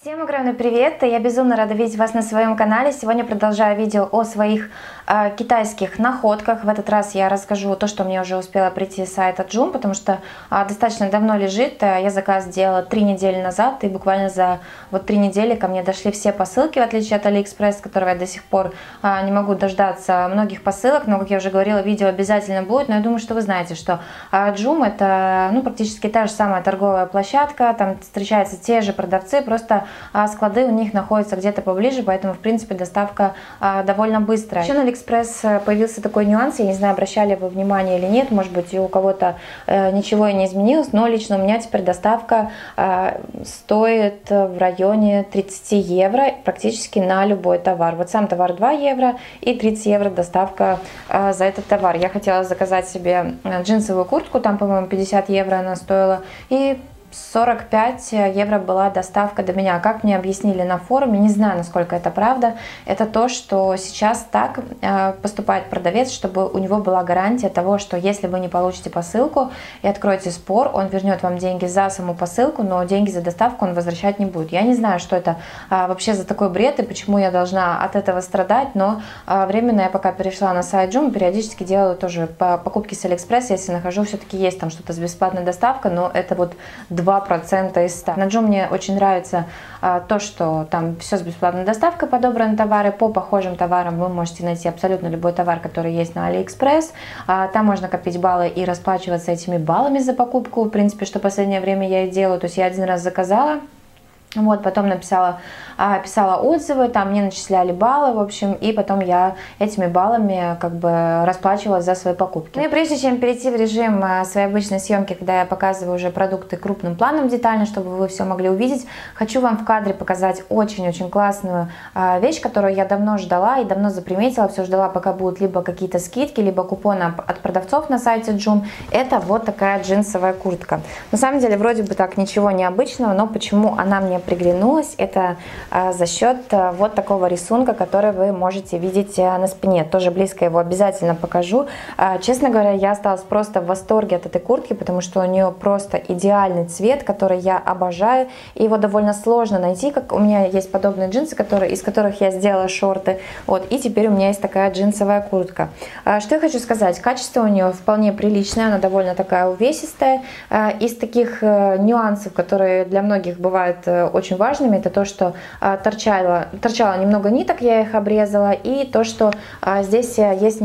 Всем огромный привет! Я безумно рада видеть вас на своем канале. Сегодня продолжаю видео о своих китайских находках. В этот раз я расскажу то, что мне уже успело прийти с сайта Joom, потому что достаточно давно лежит. Я заказ сделала 3 недели назад, и буквально за 3 недели ко мне дошли все посылки, в отличие от AliExpress, которого я до сих пор не могу дождаться многих посылок. Но, как я уже говорила, видео обязательно будет. Но я думаю, что вы знаете, что Joom это практически та же самая торговая площадка. Там встречаются те же продавцы, просто склады у них находятся где-то поближе, поэтому, в принципе, доставка довольно быстрая. Еще на AliExpress появился такой нюанс, я не знаю, обращали вы внимание или нет, может быть, и у кого-то ничего и не изменилось, но лично у меня теперь доставка стоит в районе 30 евро практически на любой товар. Вот сам товар 2 евро и 30 евро доставка за этот товар. Я хотела заказать себе джинсовую куртку, там, по-моему, 50 евро она стоила, и 45 евро была доставка до меня. Как мне объяснили на форуме, не знаю, насколько это правда, это то, что сейчас так поступает продавец, чтобы у него была гарантия того, что если вы не получите посылку и откроете спор, он вернет вам деньги за саму посылку, но деньги за доставку он возвращать не будет. Я не знаю, что это вообще за такой бред и почему я должна от этого страдать, но временно я пока перешла на сайт Joom, периодически делаю тоже покупки с AliExpress, если нахожу, все-таки есть там что-то с бесплатной доставкой, но это вот 2% из 100. На Joom мне очень нравится то, что там все с бесплатной доставкой подобраны товары. По похожим товарам вы можете найти абсолютно любой товар, который есть на AliExpress. Там можно копить баллы и расплачиваться этими баллами за покупку. В принципе, что в последнее время я и делаю. То есть я один раз заказала, потом писала отзывы, там мне начисляли баллы, в общем, и потом я этими баллами как бы расплачивалась за свои покупки. Ну и прежде чем перейти в режим своей обычной съемки, когда я показываю уже продукты крупным планом детально, чтобы вы все могли увидеть, хочу вам в кадре показать очень-очень классную вещь, которую я давно ждала и давно заприметила, все ждала, пока будут либо какие-то скидки, либо купоны от продавцов на сайте Joom. Это вот такая джинсовая куртка. На самом деле вроде бы так ничего необычного, но почему она мне приглянулась, это за счет вот такого рисунка, который вы можете видеть на спине. Тоже близко его обязательно покажу. Честно говоря, я осталась просто в восторге от этой куртки, потому что у нее просто идеальный цвет, который я обожаю. И его довольно сложно найти, как у меня есть подобные джинсы, из которых я сделала шорты. И теперь у меня есть такая джинсовая куртка. Что я хочу сказать? Качество у нее вполне приличное, она довольно такая увесистая. Из таких нюансов, которые для многих бывают очень важными, это то, что торчало немного ниток, я их обрезала, и то, что здесь есть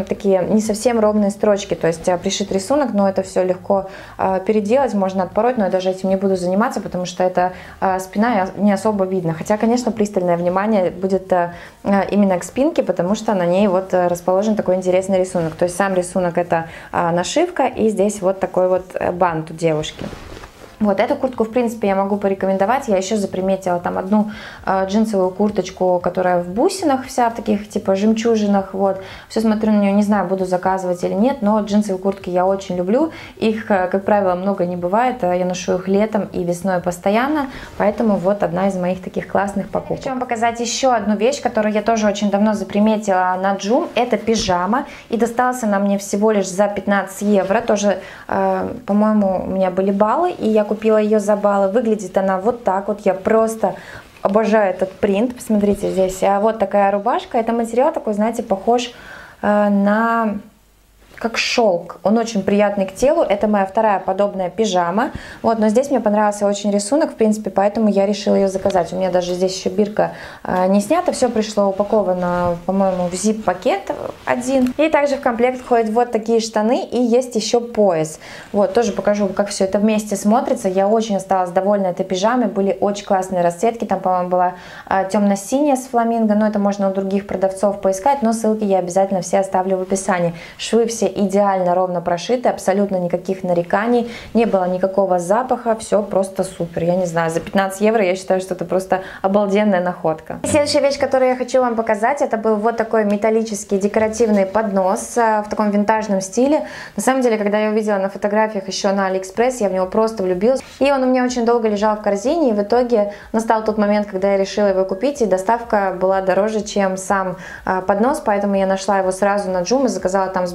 не совсем ровные строчки, то есть пришит рисунок, но это все легко переделать, можно отпороть, но я даже этим не буду заниматься, потому что это спина не особо видно. Хотя, конечно, пристальное внимание будет именно к спинке, потому что на ней расположен такой интересный рисунок. То есть сам рисунок это нашивка, и здесь вот такой вот бант у девушки. Эту куртку, в принципе, я могу порекомендовать. Я еще заприметила там одну джинсовую курточку, которая в бусинах вся, в таких типа жемчужинах. Все смотрю на нее, не знаю, буду заказывать или нет, но джинсовые куртки я очень люблю. Их, как правило, много не бывает. Я ношу их летом и весной постоянно, поэтому одна из моих таких классных покупок. Хочу вам показать еще одну вещь, которую я тоже очень давно заприметила на Joom. Это пижама, и досталась она мне всего лишь за 15 евро. Тоже, по-моему, у меня были баллы, и я купила ее за баллы. Выглядит она вот так вот. Я просто обожаю этот принт. Посмотрите, здесь вот такая рубашка. Это материал такой, знаете, похож на как шелк. Он очень приятный к телу. Это моя вторая подобная пижама. Но здесь мне понравился очень рисунок, в принципе, поэтому я решила ее заказать. У меня даже здесь еще бирка не снята. Все пришло упаковано, по-моему, в zip-пакет один. И также в комплект входят вот такие штаны и есть еще пояс. Тоже покажу, как все это вместе смотрится. Я очень осталась довольна этой пижамой. Были очень классные расцветки. Там, по-моему, была темно-синяя с фламинго, но это можно у других продавцов поискать. Но ссылки я обязательно все оставлю в описании. Швы все идеально ровно прошиты, абсолютно никаких нареканий, не было никакого запаха, все просто супер. Я не знаю, за 15 евро я считаю, что это просто обалденная находка. Следующая вещь, которую я хочу вам показать, это был вот такой металлический декоративный поднос в таком винтажном стиле. На самом деле, когда я увидела на фотографиях еще на AliExpress, я в него просто влюбилась. И он у меня очень долго лежал в корзине, и в итоге настал тот момент, когда я решила его купить, и доставка была дороже, чем сам поднос, поэтому я нашла его сразу на Joom и заказала там с бесплатной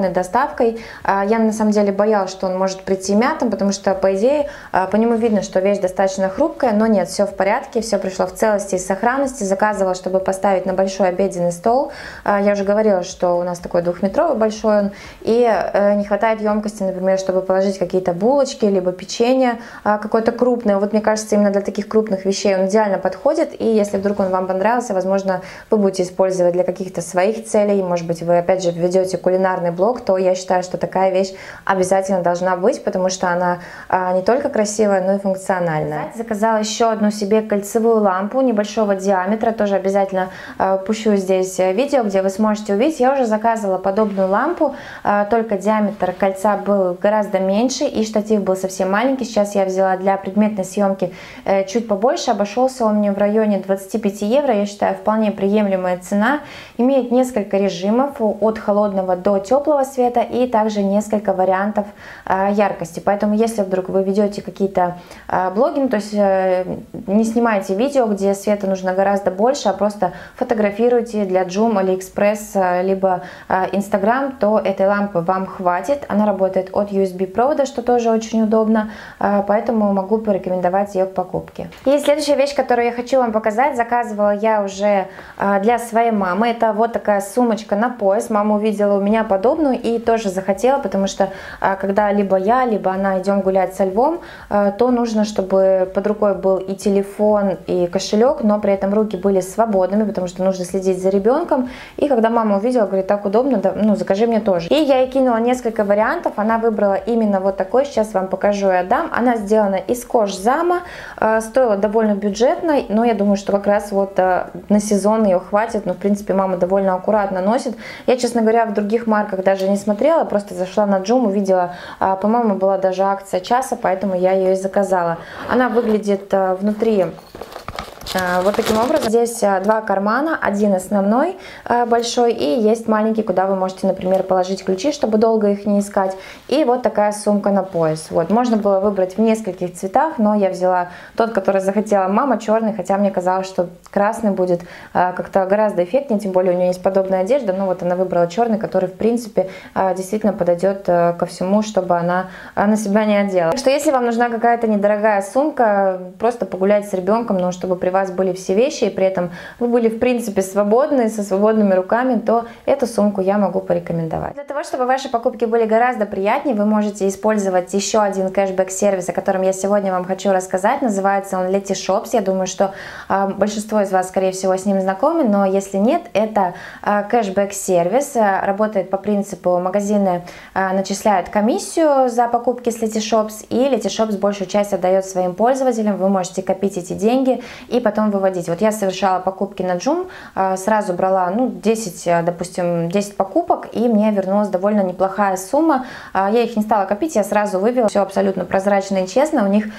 бесплатной доставкой. Я на самом деле боялась, что он может прийти мятым, потому что, по идее, по нему видно, что вещь достаточно хрупкая, но нет, все в порядке, все пришло в целости и сохранности. Заказывала, чтобы поставить на большой обеденный стол. Я уже говорила, что у нас такой 2-метровый большой он, и не хватает емкости, например, чтобы положить какие-то булочки, либо печенье какое-то крупное. Вот мне кажется, именно для таких крупных вещей он идеально подходит, и если вдруг он вам понравился, возможно, вы будете использовать для каких-то своих целей, может быть, вы опять же ведете кулинарный блог, то я считаю, что такая вещь обязательно должна быть, потому что она не только красивая, но и функциональная. Заказала еще одну себе кольцевую лампу небольшого диаметра, тоже обязательно пущу здесь видео, где вы сможете увидеть. Я уже заказывала подобную лампу, только диаметр кольца был гораздо меньше и штатив был совсем маленький. Сейчас я взяла для предметной съемки чуть побольше, обошелся он мне в районе 25 евро, я считаю, вполне приемлемая цена. Имеет несколько режимов от холодного до теплого света и также несколько вариантов яркости. Поэтому если вдруг вы ведете какие-то блоги, ну, то есть не снимайте видео, где света нужно гораздо больше, а просто фотографируйте для Joom, AliExpress, либо Instagram, то этой лампы вам хватит. Она работает от USB провода, что тоже очень удобно, поэтому могу порекомендовать ее к покупке. И следующая вещь, которую я хочу вам показать, заказывала я уже для своей мамы. Это вот такая сумочка на пояс. Мама увидела у меня подобную и тоже захотела, потому что когда либо я, либо она идем гулять со львом, то нужно, чтобы под рукой был и телефон, и кошелек, но при этом руки были свободными, потому что нужно следить за ребенком. И когда мама увидела, говорит, так удобно, да, ну закажи мне тоже. И я ей кинула несколько вариантов, она выбрала именно вот такой, сейчас вам покажу и отдам. Она сделана из кожзама, стоила довольно бюджетно, но я думаю, что как раз вот на сезон ее хватит, но в принципе мама довольно аккуратно носит. Я, честно говоря, в других марках даже не смотрела, просто зашла на Joom, увидела, по-моему, была даже акция часа, поэтому я ее и заказала. Она выглядит внутри вот таким образом. Здесь два кармана, один основной большой и есть маленький, куда вы можете, например, положить ключи, чтобы долго их не искать. И вот такая сумка на пояс. Вот, можно было выбрать в нескольких цветах, но я взяла тот, который захотела мама, черный, хотя мне казалось, что красный будет как-то гораздо эффектнее, тем более у нее есть подобная одежда, но вот она выбрала черный, который в принципе действительно подойдет ко всему, чтобы она на себя не одела. Так что если вам нужна какая-то недорогая сумка, просто погулять с ребенком, но чтобы при вас были все вещи, и при этом вы были в принципе свободны, со свободными руками, то эту сумку я могу порекомендовать. Для того, чтобы ваши покупки были гораздо приятнее, вы можете использовать еще один кэшбэк-сервис, о котором я сегодня вам хочу рассказать. Называется он Letyshops. Я думаю, что большинство из вас, скорее всего, с ним знакомы, но если нет, это кэшбэк-сервис. Работает по принципу: магазины начисляют комиссию за покупки с Letyshops, и Letyshops большую часть отдает своим пользователям. Вы можете копить эти деньги и потом выводить. Вот я совершала покупки на Joom, сразу брала, ну, 10, допустим, 10 покупок, и мне вернулась довольно неплохая сумма. Я их не стала копить, я сразу вывела. Все абсолютно прозрачно и честно. У них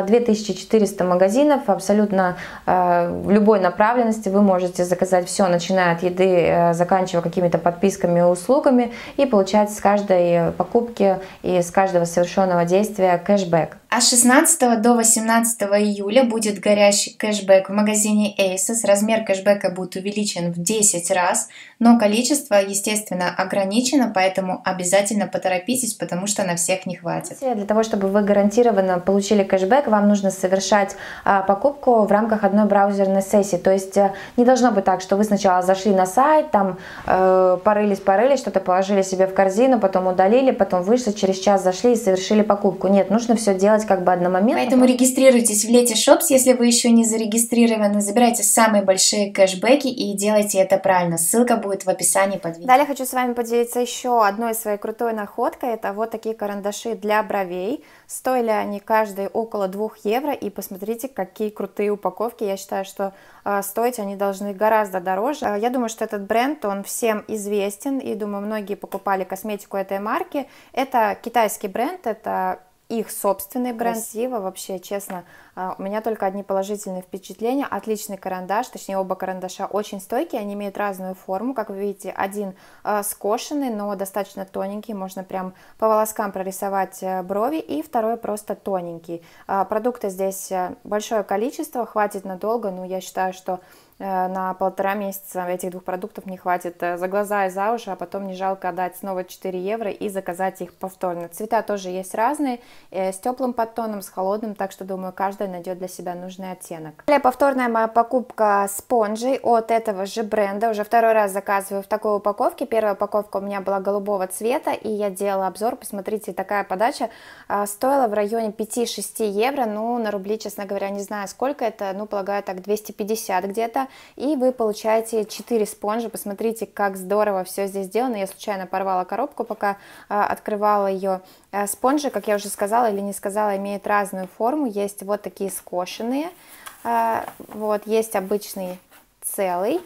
2400 магазинов, абсолютно в любой направленности. Вы можете заказать все, начиная от еды, заканчивая какими-то подписками и услугами, и получать с каждой покупки и с каждого совершенного действия кэшбэк. А с 16 до 18 июля будет горящий кэшбэк в магазине ASOS. Размер кэшбэка будет увеличен в 10 раз, но количество, естественно, ограничено, поэтому обязательно поторопитесь, потому что на всех не хватит. Для того, чтобы вы гарантированно получили кэшбэк, вам нужно совершать покупку в рамках одной браузерной сессии. То есть не должно быть так, что вы сначала зашли на сайт, там порылись, что-то положили себе в корзину, потом удалили, потом вышли, через час зашли и совершили покупку. Нет, нужно все делать как бы одномоментно. Поэтому регистрируйтесь в Letyshops, если вы еще не зарегистрированы, забирайте самые большие кэшбэки и делайте это правильно. Ссылка будет в описании под видео. Далее хочу с вами поделиться еще одной своей крутой находкой. Это вот такие карандаши для бровей. Стоили они каждый около 2 евро. И посмотрите, какие крутые упаковки. Я считаю, что стоить они должны гораздо дороже. Я думаю, что этот бренд, он всем известен. И думаю, многие покупали косметику этой марки. Это китайский бренд, это их собственный бренд. Красиво, вообще, честно, У меня только одни положительные впечатления. Отличный карандаш, точнее оба карандаша очень стойкие, они имеют разную форму. Как вы видите, один скошенный, но достаточно тоненький, можно прям по волоскам прорисовать брови, и второй просто тоненький. Продукта здесь большое количество, хватит надолго, но я считаю, что на 1,5 месяца этих двух продуктов не хватит за глаза и за уши, а потом не жалко отдать снова 4 евро и заказать их повторно. Цвета тоже есть разные, с теплым подтоном, с холодным, так что, думаю, каждый найдет для себя нужный оттенок. Далее повторная моя покупка спонжей от этого же бренда. Уже второй раз заказываю в такой упаковке. Первая упаковка у меня была голубого цвета, и я делала обзор. Посмотрите, такая подача стоила в районе 5-6 евро. Ну, на рубли, честно говоря, не знаю, сколько это, ну, полагаю, так 250 где-то. И вы получаете 4 спонжа. Посмотрите, как здорово все здесь сделано. Я случайно порвала коробку, пока открывала ее. Спонжи, как я уже сказала или не сказала, имеют разную форму. Есть вот такие скошенные, вот есть обычный целый,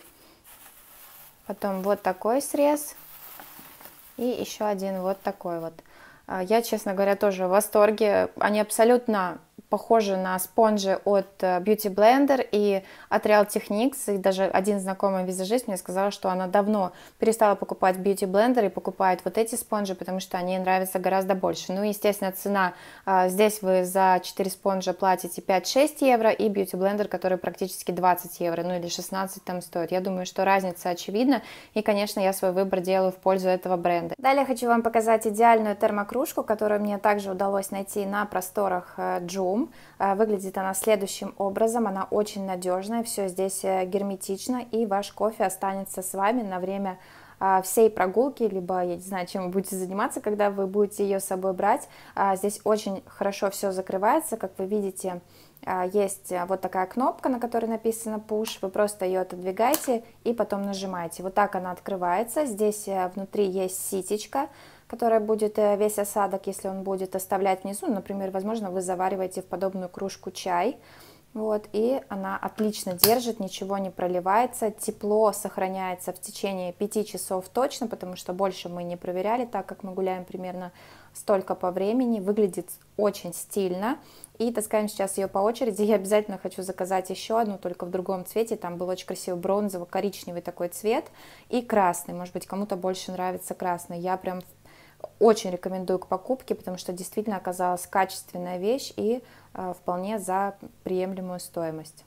потом вот такой срез и еще один вот такой вот. Я, честно говоря, тоже в восторге. Они абсолютно похожи на спонжи от Beauty Blender и от Real Techniques. И даже один знакомый визажист мне сказал, что она давно перестала покупать Beauty Blender и покупает вот эти спонжи, потому что они ей нравятся гораздо больше. Ну, естественно, цена. Здесь вы за 4 спонжа платите 5-6 евро, и Beauty Blender, который практически 20 евро, ну или 16 там стоит. Я думаю, что разница очевидна, и, конечно, я свой выбор делаю в пользу этого бренда. Далее хочу вам показать идеальную термокружку, которую мне также удалось найти на просторах Joom. Выглядит она следующим образом, она очень надежная, все здесь герметично, и ваш кофе останется с вами на время всей прогулки, либо, я не знаю, чем вы будете заниматься, когда вы будете ее с собой брать. Здесь очень хорошо все закрывается, как вы видите, есть вот такая кнопка, на которой написано Push, вы просто ее отодвигаете и потом нажимаете. Вот так она открывается, здесь внутри есть ситечка, которая будет весь осадок, если он будет оставлять внизу, например, возможно, вы завариваете в подобную кружку чай, вот, и она отлично держит, ничего не проливается, тепло сохраняется в течение 5 часов точно, потому что больше мы не проверяли, так как мы гуляем примерно столько по времени, выглядит очень стильно, и таскаем сейчас ее по очереди. Я обязательно хочу заказать еще одну, только в другом цвете, там был очень красивый бронзово-коричневый такой цвет, и красный, может быть, кому-то больше нравится красный, я прям очень рекомендую к покупке, потому что действительно оказалась качественная вещь и вполне за приемлемую стоимость.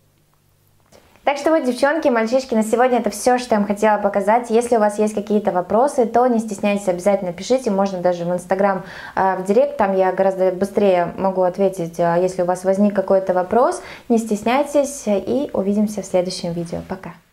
Так что вот, девчонки, мальчишки, на сегодня это все, что я вам хотела показать. Если у вас есть какие-то вопросы, то не стесняйтесь, обязательно пишите, можно даже в Инстаграм, в Директ, там я гораздо быстрее могу ответить, если у вас возник какой-то вопрос. Не стесняйтесь, и увидимся в следующем видео. Пока!